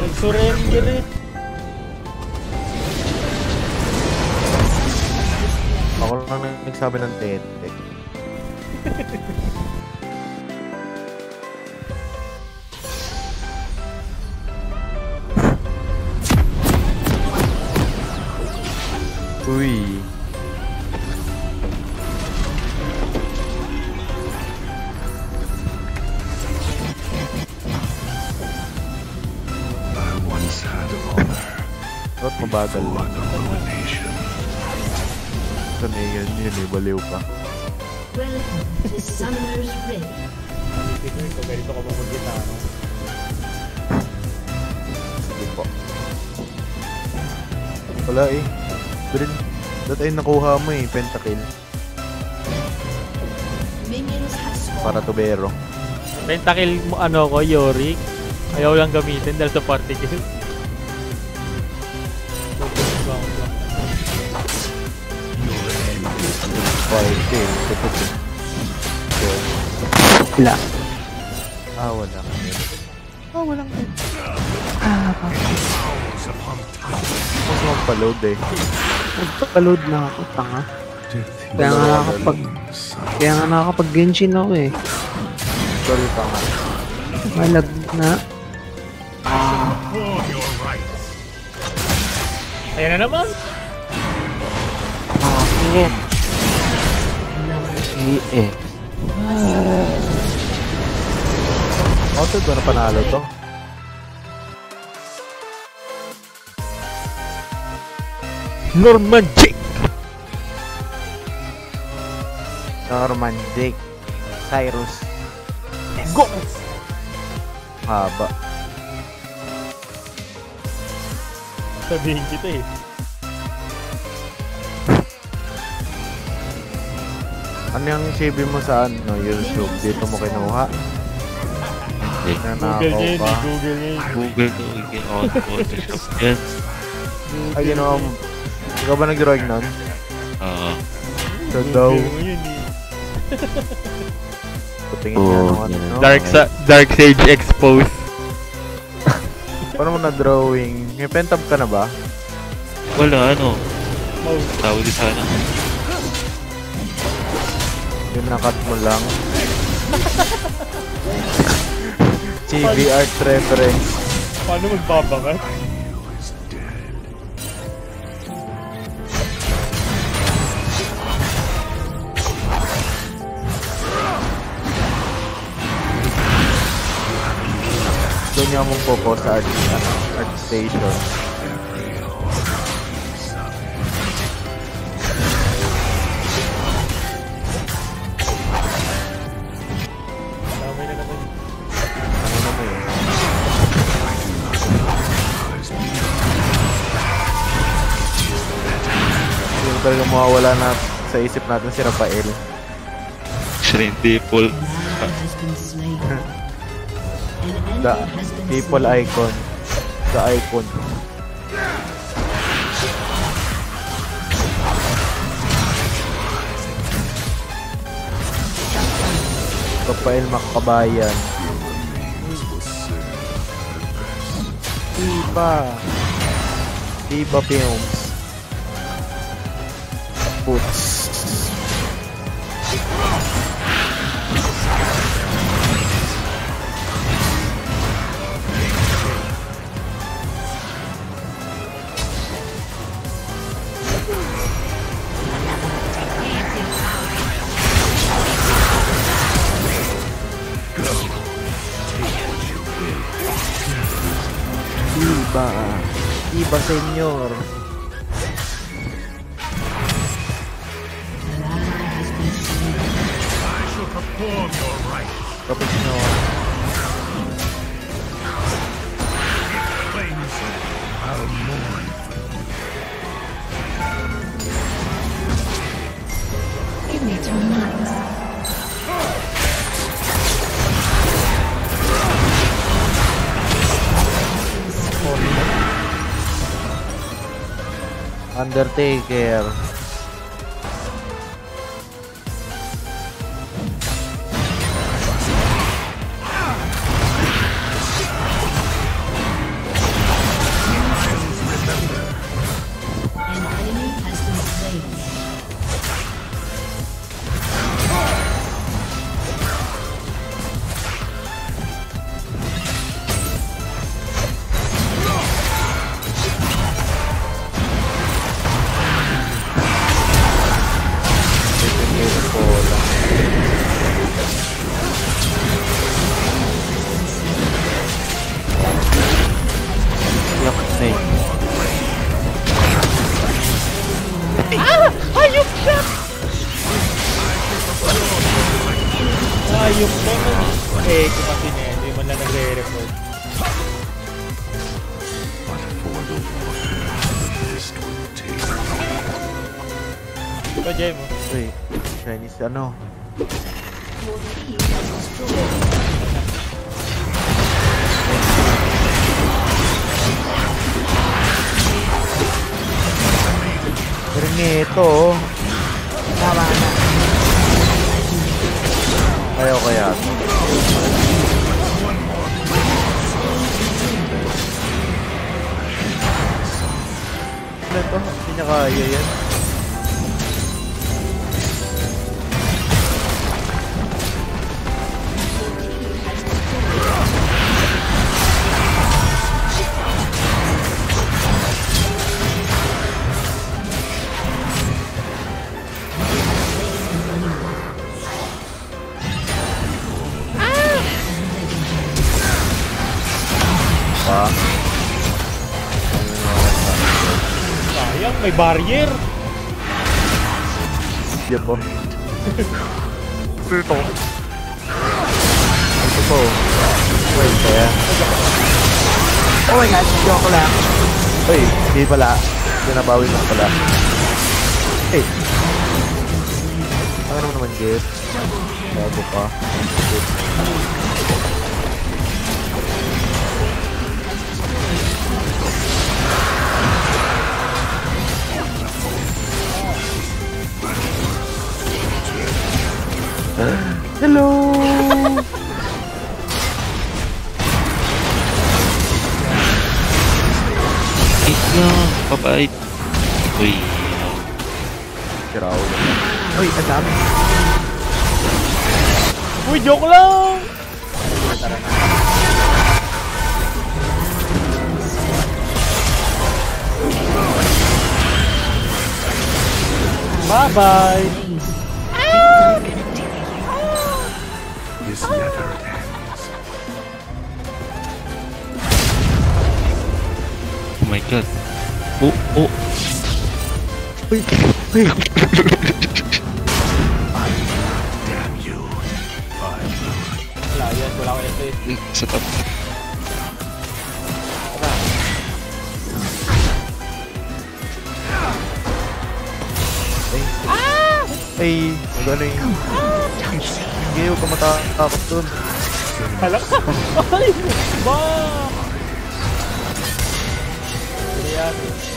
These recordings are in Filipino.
Nag-surrender eh. Ako lang nagsabi ng tete. Uy. Ba't mabagal lang? Sanay yun eh, baliw pa. Ito, ganito ka mamagita. Sige po. Wala eh. Brin, dat ay nakuha mo eh, pentakill. Para tubero. Pentakill mo ano ko, Yorick. Ayaw lang gamitin dahil sa party kill. Fighting. Wala. Wala. Walang hit. Mas magpa-load eh. Magpapaload na ako, tanga. Kaya nga nakakapag Genshin ako eh. Sorry pa nga. Malag na. Ayan na naman. Bakit? Auto ba na panalo to? Norman Jake. Norman Jake. Cyrus. Go! Haba. Sabihin kita eh. Ano yung save mo sa ano, YouTube? Dito mo kinuha? Google niya pa. Google niya. Google on Photoshop yan. Ay, ginawa mo. Ikaw ba nag-drawing nun? So daw. Patingin nga naman. No? Dark Sage Expose. Paano mo na-drawing? May pentab ka na ba? Wala, ano. Tawag din sana. Yung nakat mo lang. CV art reference. Paano magbabangat? Doon niya mong popo sa art station. Damay na naman. Ano naman yun? Yung talaga mawawala na sa isip natin si Rafael. Siya yung people. The people icon. The icon. Rafael Makabayan. Diba Films. Puts. Diba senyor. Tapos nyo. Give me 2 months. Undertaker. Hindi man lang nagre-report. Ito, Jay mo. Uy, Chinese ano? Pero nito, oh. Tama na. Ayaw kaya. Ano to? Hindi niya kaya yan. Sayang, may barrier. Yan po. Ito. Ito po. Wait, kaya. Oh my god, joke lang. Uy, hindi pala. Pinabawi lang pala. Hey! Ano naman Jeff? Bago pa. Hello! Eat lang, papait. Uy, Siraw. Uy, ang dami. Uy, joke lang! Bye-bye! This never ends. oh my god. Oh, oh. Uy, uy. Damn you. Wala yan, wala ko ito eh. Sa top. Ay, magano yung... Hindi, huwag ka matakot dun. Hala ka! Ay! Ba! Ano yan?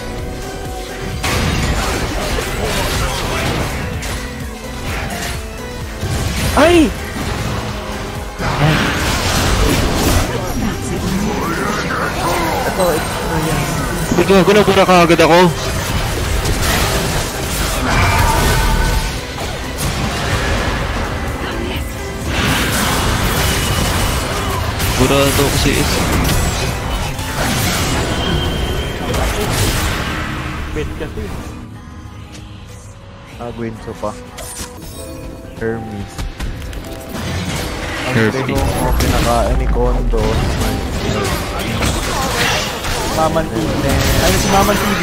Ay! Ito, yan. Gago na pura kaagad ako. Burado ako si Is. Bet kasi. Gwinso pa. Hermes. Ang Hermes. tinong pinakain ni Kondo. Maman TV. Ano si Maman TV?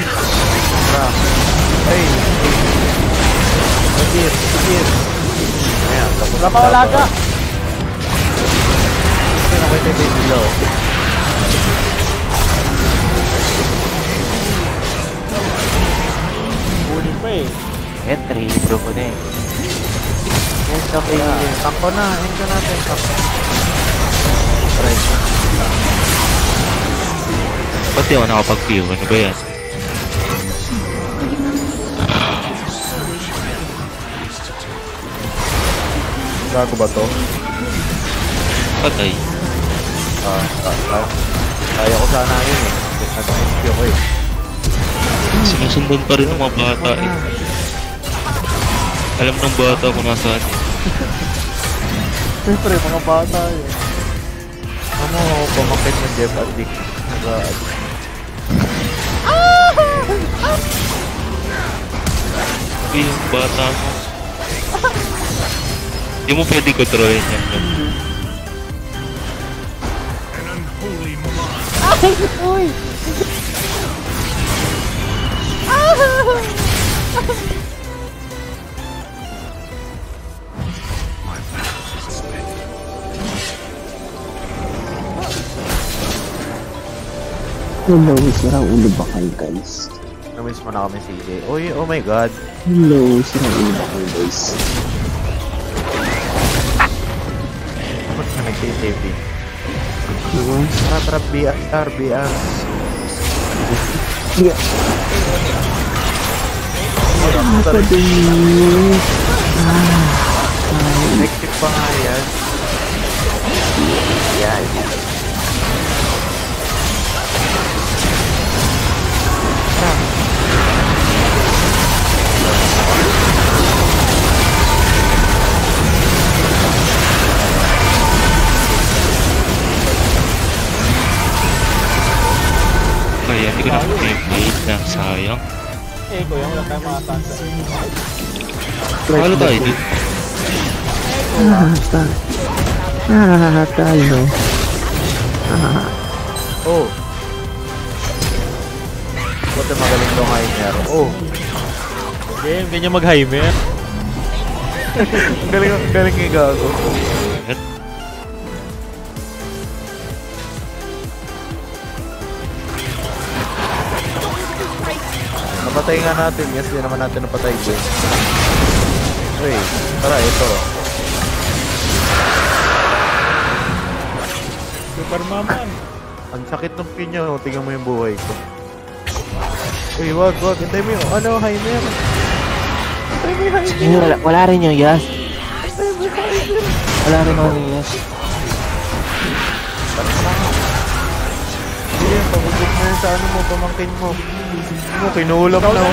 Ay! Sagir, sagir. Ayan, tapos Wala pa walaga! Ay, nakita yung baby low. Kunin pa eh. Entry, bro ko na eh. Yes, okay. Takpo na, hinto natin. Takpo. Right. Ba't di ako nakapag-view? Ano ba yan? Gago ba to? Patay. Kaya ko sana yun eh. Nag-SP ako eh. Sinusundan pa rin ng mga bata eh. Alam ng bata kung nasaan. Siyempre, mga bata eh. Ano ako pamakit ng Jeff Addict? Nag-addict. Uy, yung bata mo. Hindi mo pwede kontrolin yan. An unholy mind. Uy! My battle is spent. Hello, sira ulo ba kayo guys? Namiss mo na kami, CJ. Uy, oh my god. Hello, sira ulo ba kayo guys? Ba't ka nag-TTP? Diba? Tara, BR. Yeah. Ano pa din? Electric pa nga yan. Yan. Kaya hindi ko na mag-plate na sayang. Eh, kuya, wala tayong mga tansa. Palo tayo dito. Tayo. Oh. Buti magaling to Heimer. Oh. Game, ganyan mag-Heimer. Galing yung gago. Napatay nga natin. Yes, di naman natin napatay din. Uy, tara, ito. Superman. Ang sakit ng pinya, oh. Tingnan mo yung buhay ko. Uy, wag. Hintay mo yung, Heimer. Hintay mo yung Heimer. Wala rin yung Yas. Wala rin yung Yas. Hindi yan, pabugod mo yan sa ano mo, pamangkin mo. Kinulam na.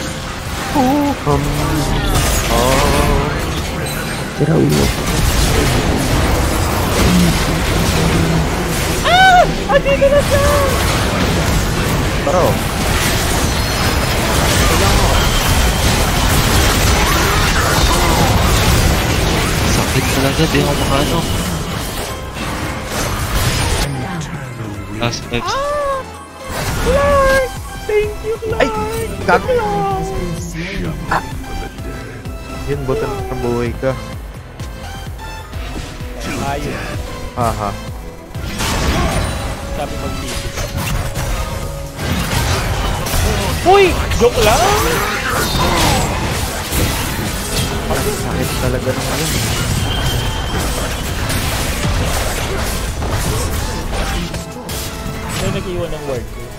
Sira ulo. Andito na siya! Taro. Sakit talaga, di ako makano. Last X. Clark! Thank you, Clark! Ay! Gag! Yan, butan ng buhay ka. Ayun. Haha. Sabi mag-meeting. Uy! Joke lang! Sakit talaga naman yun. May nag-iwan ng word ko.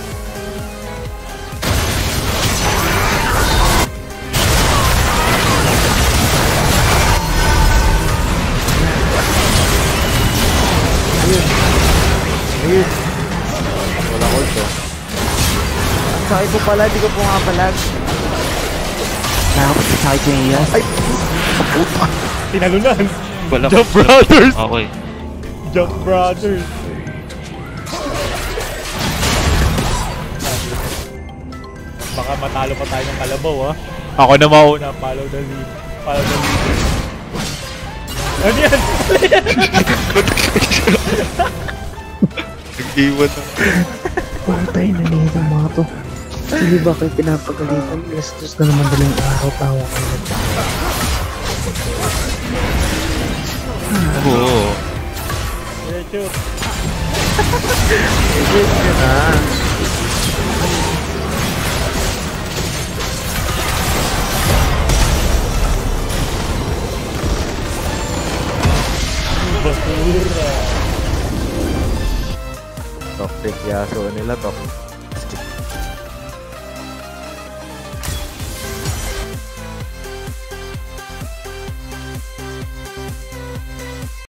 Ayun. Walang ult oh. Ang sakit ko pala, di ko pumapalag. Nakakapit ko yung Yas. Ay! Tinalunan! Wala. Jump Brothers! Okay. Jump Brothers! Baka matalo pa tayo ng kalabaw, ha? Ako na mauna. Follow the lead. Ano yan? Nag-iwan na. Patay na nito mga to. Hindi ba kayo pinapagalitan? Lastos na naman dalang araw, tawa kayo. Oo. Shoot. Yun na. Basura. Toxic Yasuo nila to.